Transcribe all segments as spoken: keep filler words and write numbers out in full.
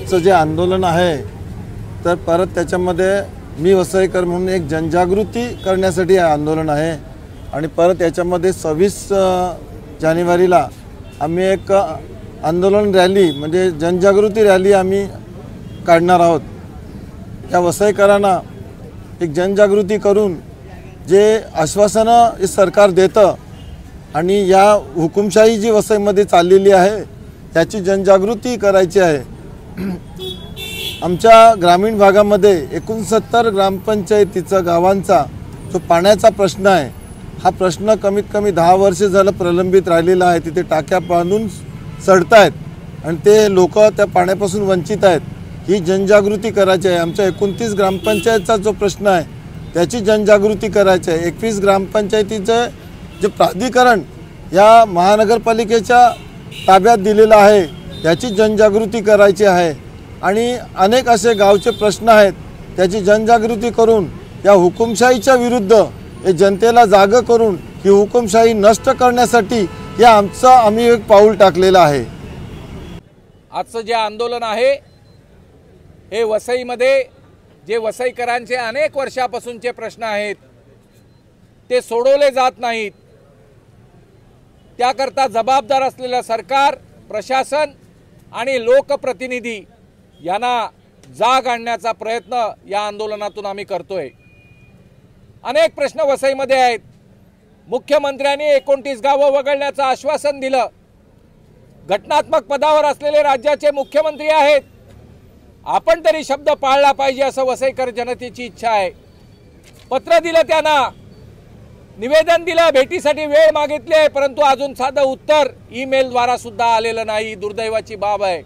आजचं जे आंदोलन आहे तर परत त्याच्यामध्ये मी वसईकर म्हणून एक जनजागृती करण्यासाठी हे आंदोलन आहे आणि परत याच्यामध्ये सव्वीस जानेवारीला आम्ही एक आंदोलन रॅली म्हणजे जनजागृती रॅली आम्ही काढणार आहोत। या वसईकरांना एक जनजागृती करून जे आश्वासनं हे सरकार देतं आणि या हुकुमशाही जी वसईमध्ये चाललेली आहे त्याची जनजागृती करायची आहे। आमच्या ग्रामीण भागामध्ये एकोणसत्तर ग्रामपंचायतीचा गावांचा जो पाण्याचा प्रश्न आहे हा प्रश्न कमीत कमी दहा वर्ष झालं प्रलंबित राहिलेला आहे। तिथे टाक्या बांधून सडत आहेत आणि ते लोक त्या पाण्यापासून वंचित आहेत। ही जनजागृती करायची आहे। आमच्या एकोणतीस ग्रामपंचायतचा जो प्रश्न आहे त्याची जनजागृती करायची आहे। एकवीस ग्रामपंचायतीचे जे प्राधिकरण या महानगरपालिकेच्या ताब्यात दिलेलं आहे त्याची जनजागृती करायची आहे आणि अनेक असे गावचे प्रश्न आहेत त्याची जनजागृती करून या हुकुमशाहीच्या विरुद्ध हे जनतेला जागं करून ही हुकुमशाही नष्ट करण्यासाठी या आमचं आम्ही एक पाऊल टाकलेलं आहे। आजचं जे आंदोलन आहे हे वसईमध्ये जे वसईकरांचे अनेक वर्षापासूनचे प्रश्न आहेत ते सोडवले जात नाहीत, त्याकरता जबाबदार असलेलं सरकार, प्रशासन आणि लोकप्रतिनिधी यांना जाग आणण्याचा प्रयत्न या आंदोलनातून आम्ही करतोय। अनेक प्रश्न वसईमध्ये आहेत। मुख्यमंत्र्यांनी एकोणतीस गावं वगळण्याचं आश्वासन दिलं। घटनात्मक पदावर असलेले राज्याचे मुख्यमंत्री आहेत, आपण तरी शब्द पाळला पाहिजे असं वसईकर जनतेची इच्छा आहे। पत्र दिलं, त्यांना निवेदन दिलं, भेटीसाठी वेळ मागितले, परंतु अजून साधं उत्तर ईमेल द्वारा सुद्धा आलेलं नाही। दुर्दैवाची बाब आहे।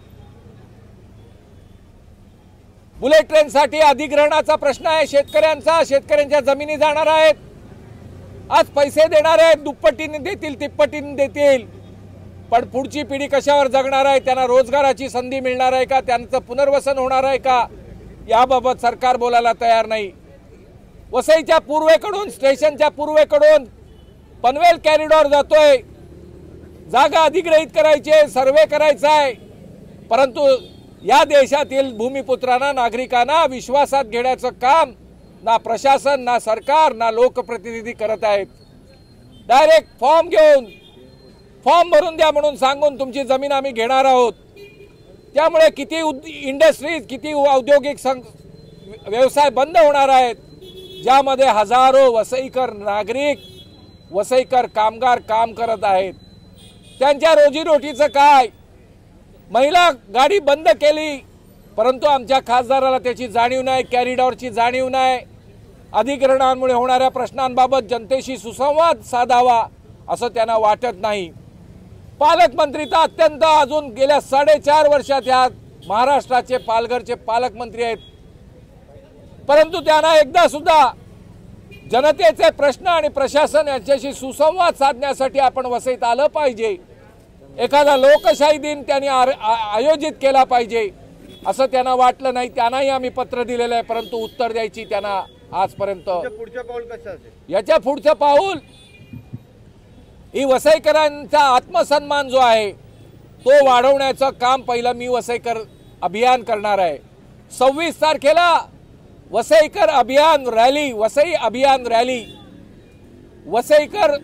बुलेट ट्रेनसाठी अधिग्रहणाचा प्रश्न आहे शेतकऱ्यांचा, शेतकऱ्यांच्या जमिनी जाणार आहेत, आज पैसे देणार आहेत, दुप्पटीने देतील तिप्पटीने देतील, पण पुढची पिढी कशावर जगणार आहे, त्यांना रोजगाराची संधी मिळणार आहे का, त्यांचं पुनर्वसन होणार आहे का, याबाबत सरकार बोलायला तयार नाही। वसईच्या पूर्वेकडून, स्टेशनच्या पूर्वेकडून पनवेल कॉरिडॉर जातोय, जागा अधिग्रहित करायची आहे, सर्वे करायचा आहे, परंतु या देशातील भूमिपुत्रांना, नागरिकांना विश्वासात घेण्याचं काम ना प्रशासन, ना सरकार, ना लोकप्रतिनिधी करत आहेत। डायरेक्ट फॉर्म घेऊन फॉर्म भरून द्या म्हणून सांगून तुमची जमीन आम्ही घेणार आहोत। त्यामुळे किती इंडस्ट्रीज, किती औद्योगिक व्यवसाय बंद होणार आहेत, ज्यामध्ये हजारो वसईकर नागरिक, वसईकर कामगार काम करत आहेत। त्यांच्या रोजीरोटीचं काय? महिला गाडी बंद केली, परंतु आमच्या खासदाराला त्याची जाणीव नाही, कॉरिडॉरची जाणीव नाही। अधिग्रहणामुळे होणाऱ्या प्रश्नांबाबत जनतेशी सुसंवाद साधावा असं त्यांना वाटत नाही। पालकमंत्री तर अत्यंत अजून गेल्या साडेचार वर्षात या महाराष्ट्राचे पालघरचे पालकमंत्री आहेत, परंतु त्यांना एकदा सुद्धा जनतेचे प्रश्न आणि प्रशासन यांच्याशी सुसंवाद साधण्यासाठी आपण वसईत आलं पाहिजे, एखादा लोकशाही दिन त्यांनी आयोजित केला पाहिजे असं त्यांना वाटलं नाही। त्यांनाही आम्ही पत्र दिलेलं आहे, परंतु उत्तर द्यायची त्यांना आजपर्यंत। पुढचं पाऊल कसं असेल? याच्या पुढचं पाऊल ही वसईकरांचा आत्मसन्मान जो आहे तो वाढवण्याचं काम पहिलं मी वसईकर अभियान करणार आहे। सव्वीस तारखेला वसईकर अभियान रॅली, वसई अभियान रॅली, वसईकर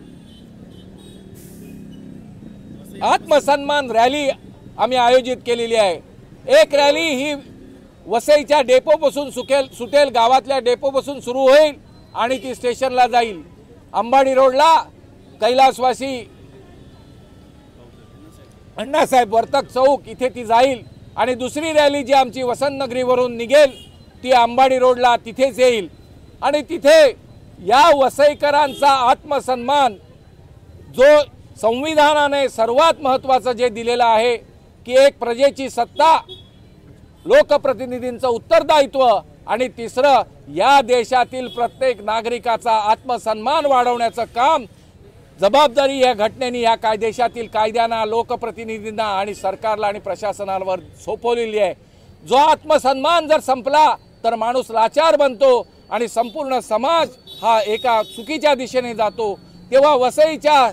आत्मसन्मान रॅली आम्ही आयोजित केलेली आहे। एक रॅली ही वसईच्या डेपोपासून सुकेल सुटेल गावातल्या डेपोपासून सुरू होईल आणि ती स्टेशनला जाईल, अंबाडी रोडला कैलासवासी अण्णासाहेब वर्तक चौक इथे ती जाईल आणि दुसरी रॅली जी आमची वसंतनगरीवरून निघेल ती अंबाडी रोडला तिथेच येईल आणि तिथे या वसईकरांचा आत्मसन्मान जो संविधानाने सर्वात महत्त्वाचं जे दिलेलं आहे की एक प्रजेची सत्ता, लोकप्रतिनिधींचं उत्तरदायित्व आणि तिसरं या देशातील प्रत्येक नागरिकाचा आत्मसन्मान वाढवण्याचं काम, जबाबदारी या घटनेने या कायदेशातील कायद्यांना, लोकप्रतिनिधींना आणि सरकारला आणि प्रशासनावर सोपवलेली आहे। जो आत्मसन्मान जर संपला तर माणूस लाचार बनतो आणि संपूर्ण समाज हा एका चुकीच्या दिशेने जातो। तेव्हा वसईच्या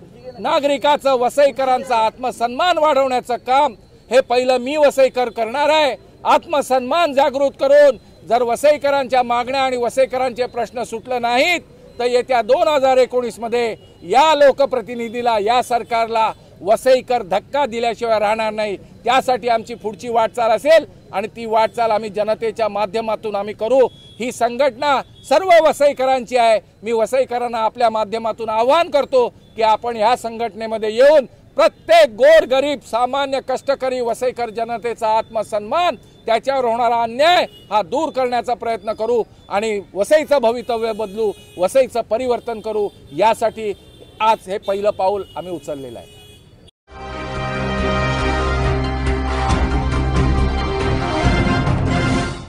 नागरिकाचं, वसईकरांचा आत्मसन्मान वाढवण्याचं काम हे पहिलं मी वसईकर करणार आहे आत्मसन्मान जागृत करून जर वसईकरांच्या मागण्या आणि वसईकरांचे प्रश्न सुटले नाहीत तर येत्या दोन हजार एकोणीस मध्ये या लोकप्रतिनिधीला, या सरकारला वसईकर धक्का दिल्याशिवाय राहणार नाही। त्यासाठी आमची पुढची वाटचाल असेल आणि ती वाटचाल आम्ही जनतेच्या माध्यमातून आम्ही करू। ही संघटना सर्व वसईकरांची आहे। मी वसईकरांना आपल्या माध्यमातून आवाहन करतो की आपण ह्या संघटनेमध्ये येऊन प्रत्येक गोर गरीब सामान्य कष्टकरी वसईकर जनतेचा आत्मसन्मान, त्याच्यावर होणारा अन्याय हा दूर करण्याचा प्रयत्न करू आणि वसईचं भवितव्य बदलू, वसईचं परिवर्तन करू। यासाठी आज हे पहिलं पाऊल आम्ही उचललेलं आहे।